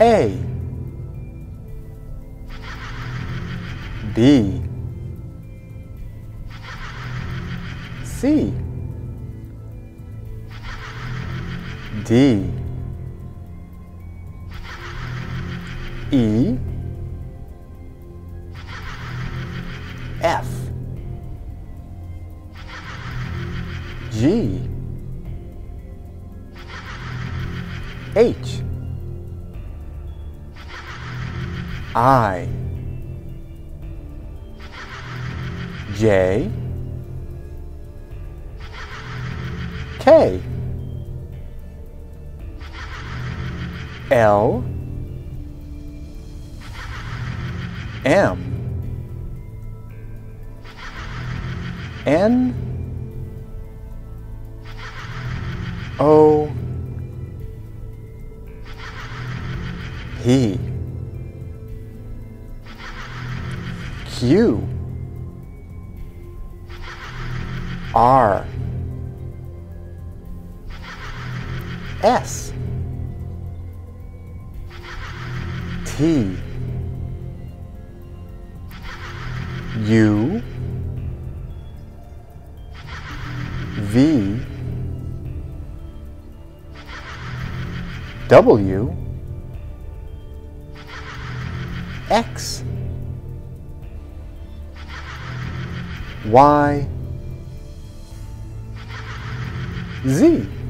A, B, C, D, E, F, G, H, I, J, K, L, M, N, O, P, Q, R, S, T, U, V, W, X, Y, Z.